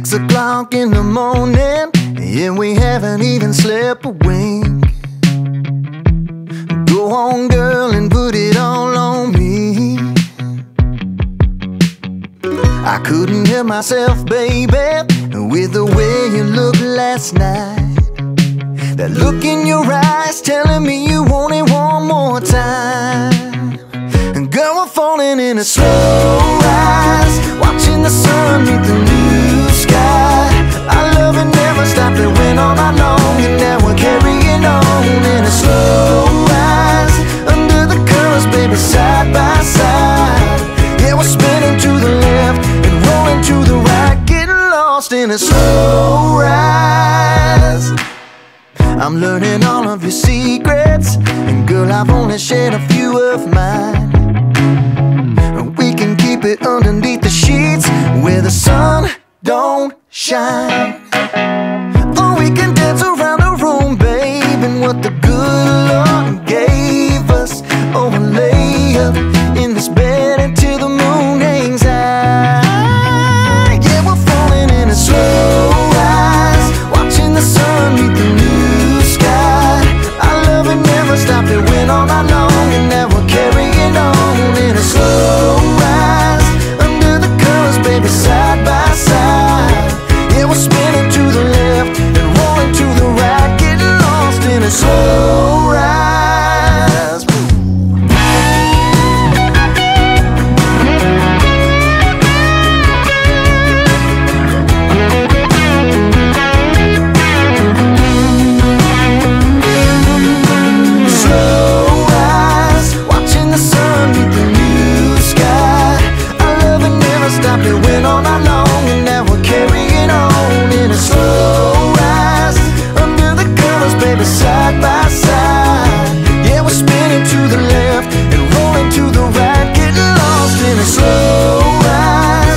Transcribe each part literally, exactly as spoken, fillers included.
Six o'clock in the morning, and we haven't even slept a wink. Go on, girl, and put it all on me. I couldn't help myself, baby, with the way you looked last night. That look in your eyes telling me you want it one more time. And girl, we're falling in a slow rise, watching the sun meet the blue sky. Our love had never stopped, it went all night long, and now we're carrying on in a slow rise, under the covers, baby, side by side. Yeah, we're spinning to the left and rolling to the right, getting lost in a slow rise. I'm learning all of your secrets, and girl, I've only shared a few of mine. We can keep it underneath the sheets where the sun don't shine. Or we can dance around the room, babe, and what the good Lord gave us. Oh, and lay up in this bed until the moon hangs high. Yeah, we're falling in a slow rise, watching the sun meet the blue sky. Our love had never stopped, it went all night long, and now we're carrying on in a slow rise, under the covers, baby, side by side. Yeah, we're spinning to the left and rolling to the right, getting lost in a slow rise.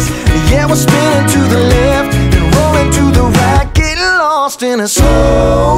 In a slow